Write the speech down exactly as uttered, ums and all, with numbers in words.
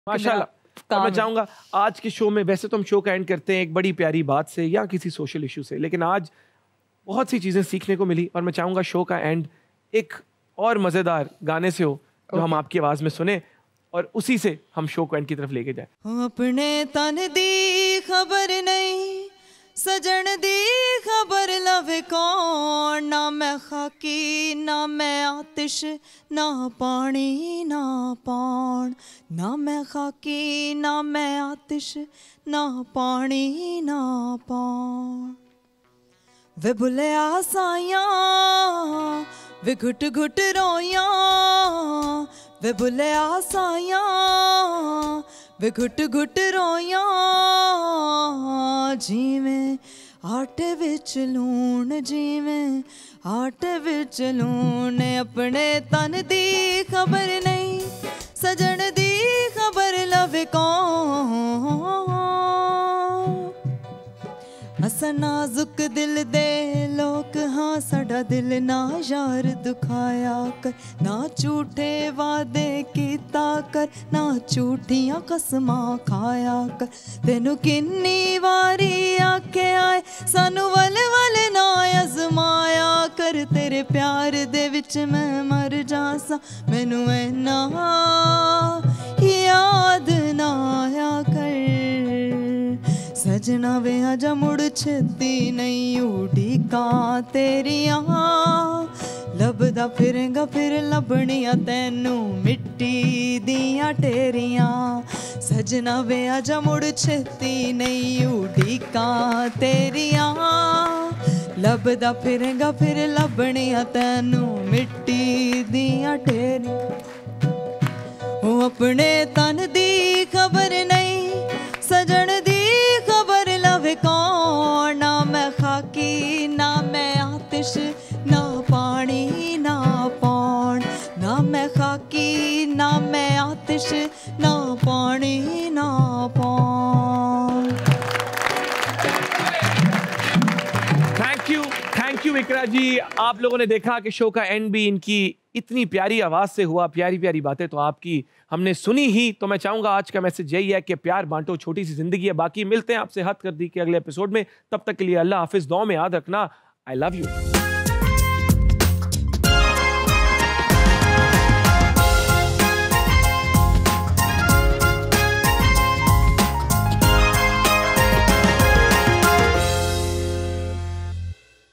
माशाल्लाह। मैं चाहूँगा आज के शो में, वैसे तो हम शो का एंड करते हैं एक बड़ी प्यारी बात से या किसी सोशल इशू से, लेकिन आज बहुत सी चीज़ें सीखने को मिली और मैं चाहूँगा शो का एंड एक और मज़ेदार गाने से हो जो okay. हम आपकी आवाज़ में सुने और उसी से हम शो को एंड की तरफ लेके जाए। अपने तन दी खबर नहीं, सजन दी खबर लवे कौन, ना मैं खाकी ना मैं आतिश, ना पानी ना पौन, ना मैं खाकी ना मैं आतिश, ना पानी ना पौन। वे बुले आसाया वे घुट घुट रोया, वे बुले आसाया वे घुट घुट रोया, जिवें आटे विच लूण जिवें आटे विच लूण। अपने तन दी खबर नहीं, सजन दी खबर लवे कौन। असा नाजुक दिल दे लोग हाँ, साडा दिल ना यार दुखाया कर, ना झूठे वादे कीता कर, ना झूठियां कसमां खाया कर। तेनू किन्नी वारी आखे आए सानू वल वल ना अजमाया कर, तेरे प्यार दे विच मैं मर जासा, मैनू ऐना याद ना आया कर। सजना वे आजा मुड़ छेती नहीं उड़ीका तेरिया, लभदा फिरेंगा फिर लभनिया तैनू मिट्टी दियां ढेरियां। सजना वे आजा मुड़ छेती नहीं उड़ीका तेरिया, लभदा फिरेंगा फिर लभनिया तैनू मिट्टी दियां ढेरियां। ओ अपने तन दी खबर नहीं, सजन दी खबर लवे कौन, ना मैं खाकी ना मैं आतिश, ना पानी ना पौन, ना मैं खाकी ना मैं आतिश, ना पानी ना पौन। Thank you thank you Iqra ji. आप लोगों ने देखा कि शो का एंड भी इनकी इतनी प्यारी आवाज़ से हुआ, प्यारी प्यारी बातें तो आपकी हमने सुनी ही। तो मैं चाहूँगा आज का मैसेज यही है कि प्यार बांटो, छोटी सी जिंदगी है। बाकी मिलते हैं आपसे हद कर दी के अगले एपिसोड में, तब तक के लिए अल्लाह हाफिज़, दुआ में याद रखना। I love you.